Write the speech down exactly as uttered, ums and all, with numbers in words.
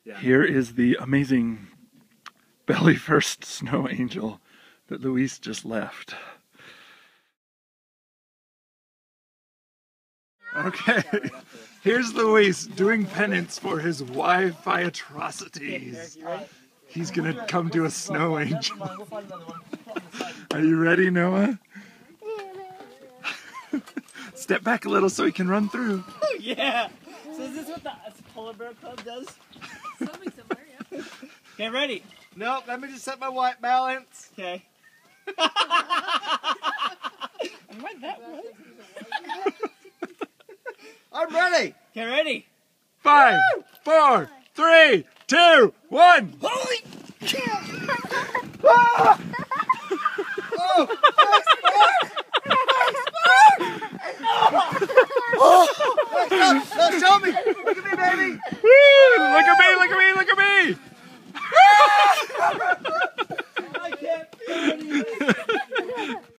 Yeah. Here is the amazing belly first snow angel that Luis just left. Okay, here's Luis doing penance for his Wi-Fi atrocities. He's gonna come to a snow angel. Are you ready, Noah? Step back a little so he can run through. Yeah! So is this what the Polar Bear Club does? Something similar, yeah. Okay, ready? Nope, let me just set my white balance. Okay. Am I that way? I'm ready. Okay, ready? Five, four, three, two, one. Holy! Ah! Oh! Nice spark! Nice spark! Oh! No, no, show me! Look at me, baby! Woo! Look at me, look at me, look